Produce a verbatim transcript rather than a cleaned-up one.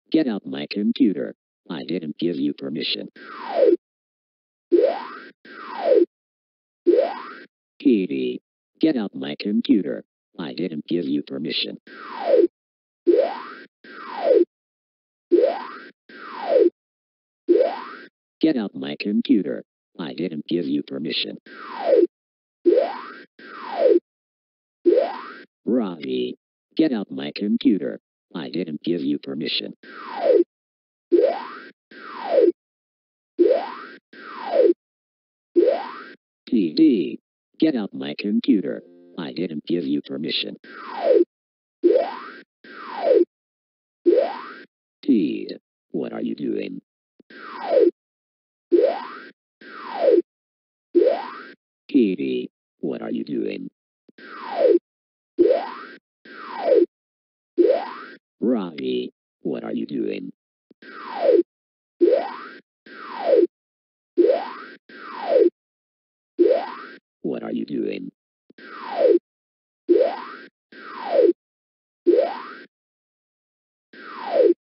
Get out my computer. I didn't give you permission. Kitty, get out my computer. I didn't give you permission. Get out my computer. I didn't give you permission. Robbie, get out my computer. I didn't give you permission. T D, get out my computer. I didn't give you permission. T, what are you doing? Kitty, what are you doing? Robbie, what are you doing? What are you doing?